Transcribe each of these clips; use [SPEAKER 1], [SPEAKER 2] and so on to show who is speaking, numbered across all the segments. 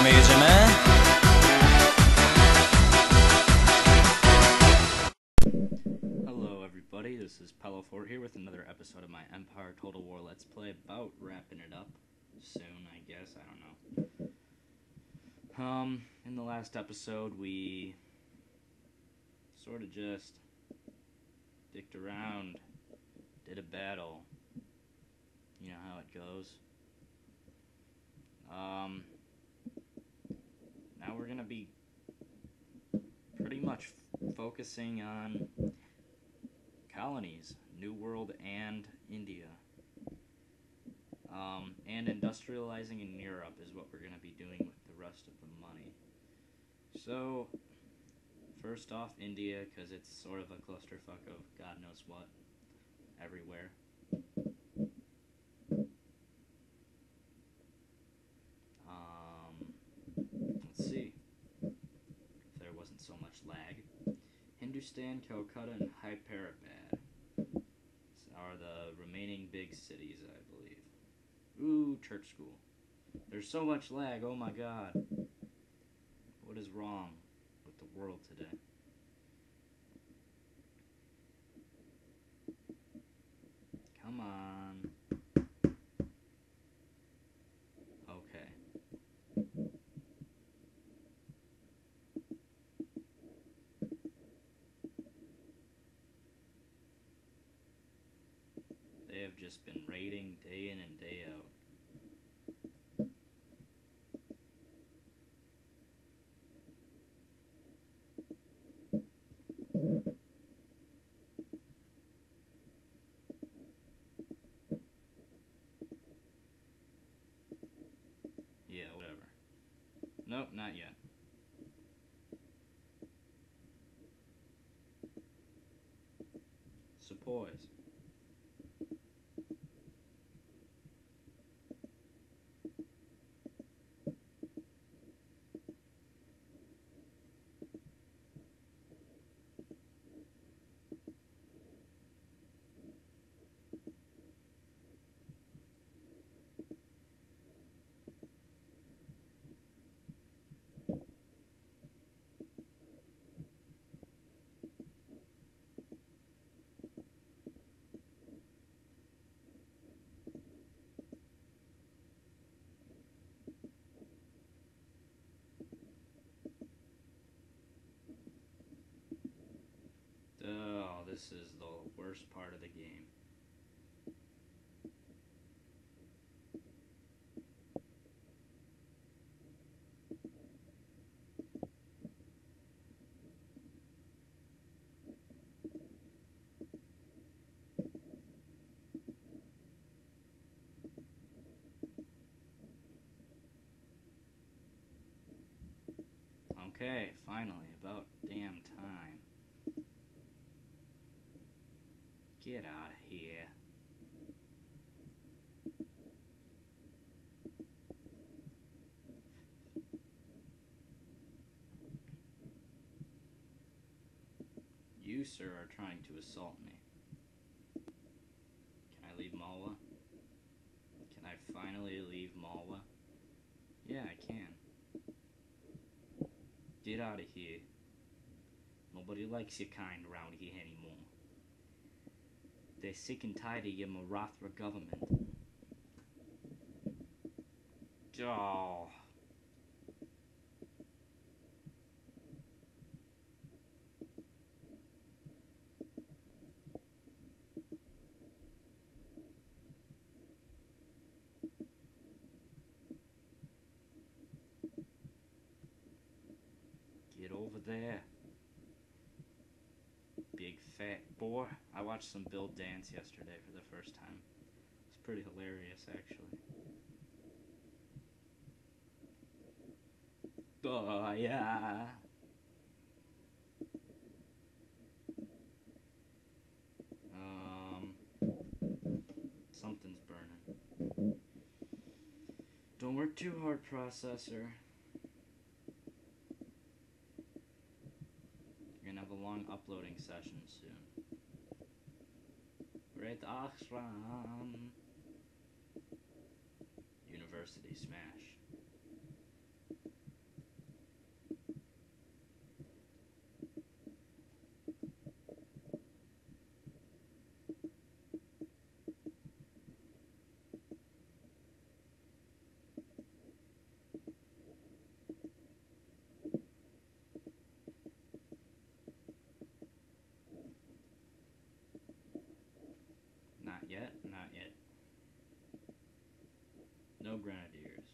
[SPEAKER 1] mi jedziemy?
[SPEAKER 2] Hello everybody, this is Pello4 here with another episode of my Empire Total War Let's Play, about wrapping it up soon, I guess, I don't know. In the last episode we sort of just dicked around, did a battle, you know how it goes. Now we're gonna be pretty much focusing on colonies, New World and India, and industrializing in Europe is what we're going to be doing with the rest of the money. So, first off, India, because it's sort of a clusterfuck of God knows what, everywhere. Let's see, if there wasn't so much lag. Hindustan, Calcutta, and Hyderabad are the remaining big cities, I believe. Ooh, church school. There's so much lag, oh my god. What is wrong with the world today? Come on. Okay. They have just been raiding day in and day out. Yeah, whatever. Nope, not yet. Supplies. Oh, this is the worst part of the game. Okay, finally, about damn time. Get out of here. You, sir, are trying to assault me. Can I leave Malwa? Can I finally leave Malwa? Yeah, I can. Get out of here. Nobody likes your kind around here anymore. They're sick and tired of your Marathra government. Oh. Get over there. Big fat boy. I watched some Bill dance yesterday for the first time. It's pretty hilarious, actually. Oh, yeah. Something's burning. Don't work too hard, processor. You're gonna have a long uploading session soon. Great Ashram. University smash. Not yet, not yet. No grenadiers.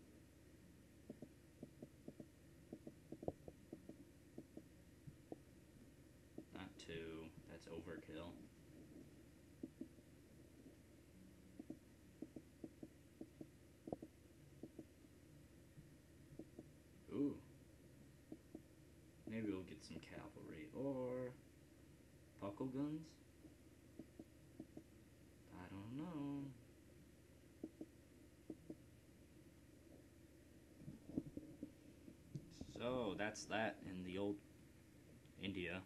[SPEAKER 2] Not two. That's overkill. Ooh. Maybe we'll get some cavalry. Or buckle guns? I don't know. So that's that in the old India.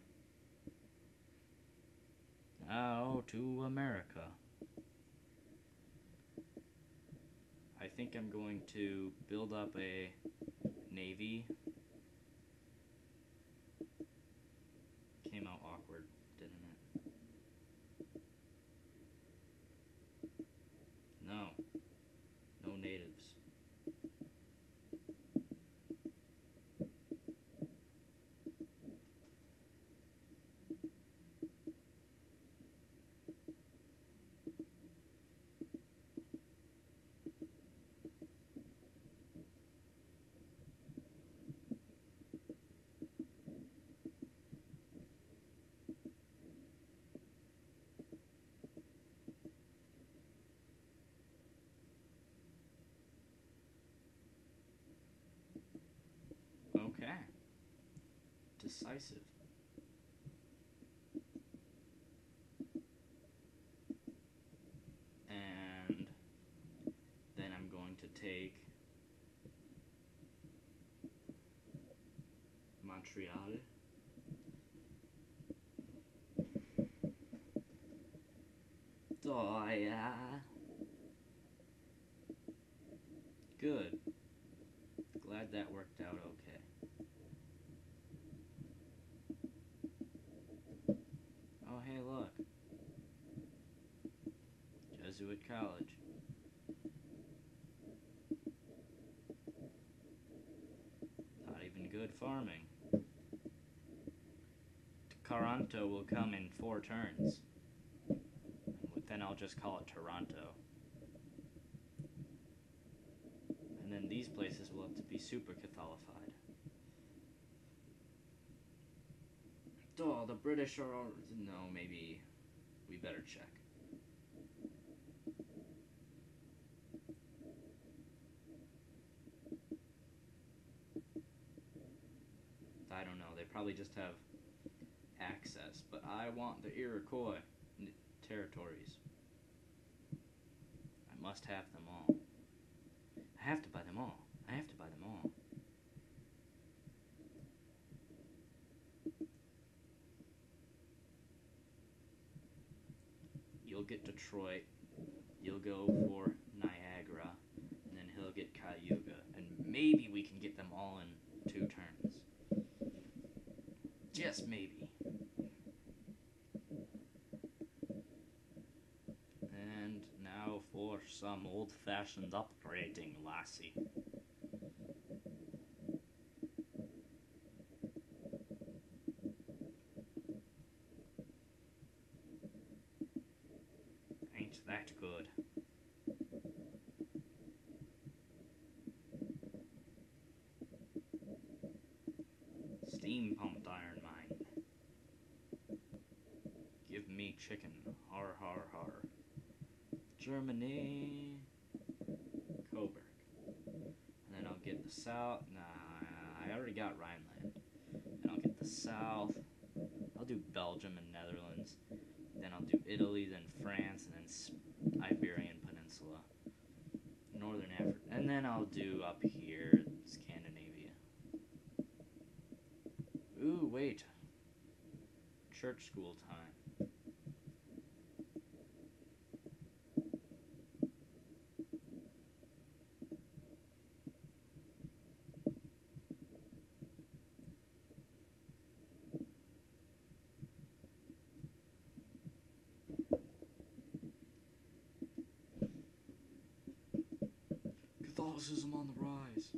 [SPEAKER 2] Now to America. I think I'm going to build up a navy. Came out awkward, didn't it? No. No natives. Okay. Decisive. And then I'm going to take Montreal. Oh, yeah. Good. Glad that worked out okay. Oh, hey, look. Jesuit College. Not even good farming. Toronto will come in 4 turns. Then I'll just call it Toronto. And then these places will have to be super Catholified. Oh, the British are... No, maybe we better check. I don't know, they probably just have access, but I want the Iroquois territories. I must have them all. I have to buy them all. I have to buy them all. You'll get Detroit. You'll go for Niagara. And then he'll get Cayuga. And maybe we can get them all in 2 turns. Just maybe. And now for some old-fashioned upgrading, lassie. Ain't that good? Steam pumped iron mine. Give me chicken. Har har har. Germany. Coburg. And then I'll get the south. Nah, I already got Rhineland. And I'll get the south. I'll do Belgium and Netherlands. Then I'll do Italy, then France, and then Iberian Peninsula. Northern Africa. And then I'll do up here, Scandinavia. Ooh, wait. Church school time. Catholicism on the rise.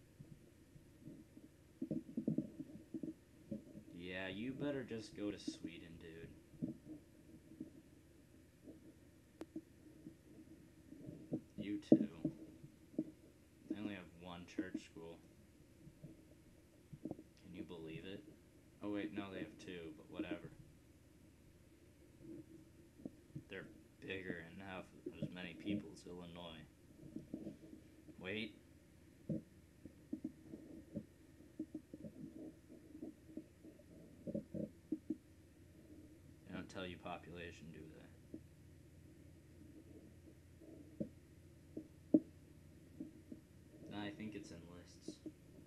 [SPEAKER 2] Yeah, you better just go to Sweden, dude. church school. Can you believe it? Oh wait, no, they have two, but whatever. They're bigger and have as many people as Illinois. Wait. They don't tell you population, do they? No, I think it's in lists.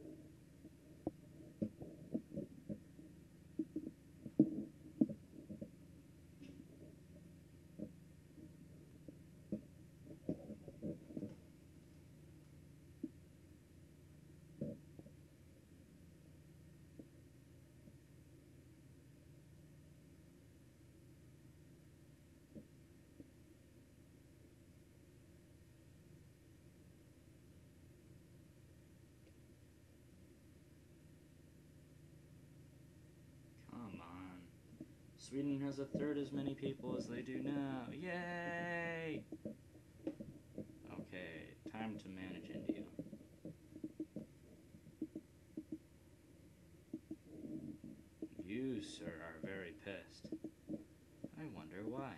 [SPEAKER 2] Come on. Sweden has a third as many people as they do now. Yay! Okay, time to manage India. You, sir, are very pissed. I wonder why.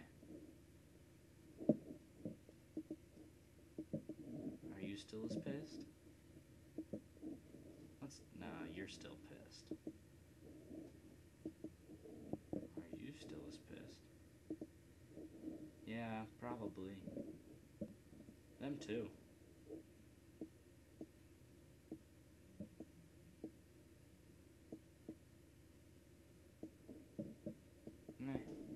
[SPEAKER 2] Are you still as pissed? No, you're still pissed. Are you still as pissed? Yeah, probably. Them too. Meh.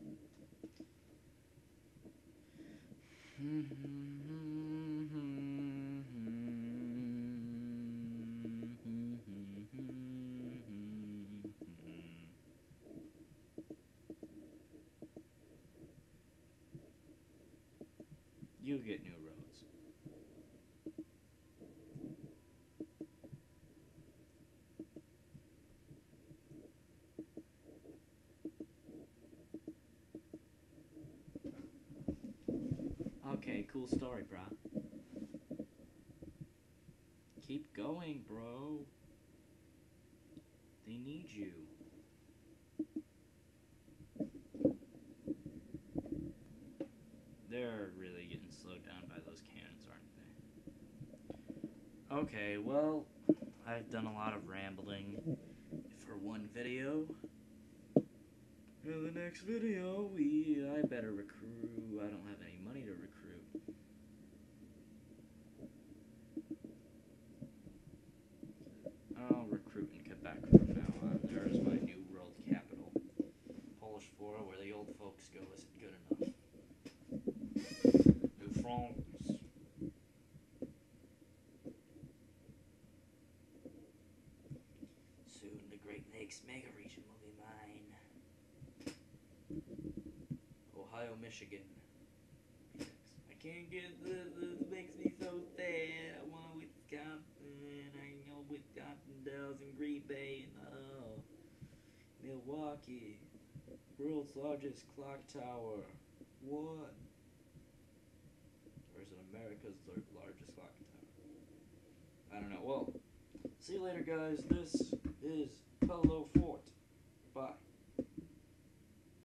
[SPEAKER 2] You get new roads. Okay, cool story, brah. Keep going, bro. They need you. They're really getting slowed down by those cannons, aren't they? Okay, well, I've done a lot of rambling for one video. In the next video, I better recruit. I don't have any money to recruit. I'll recruit in Quebec from now on. There is my new world capital. Polish Fora, where the old folks go, isn't good enough. New France. Soon the Great Lakes mega region will be mine. Ohio, Michigan. I can't get this makes me so sad. I want Wisconsin. I know Wisconsin Dells and Green Bay and Milwaukee. World's largest clock tower. What? Or is it America's largest clock tower? I don't know. Well, see you later, guys. This is Palo Fort. Bye.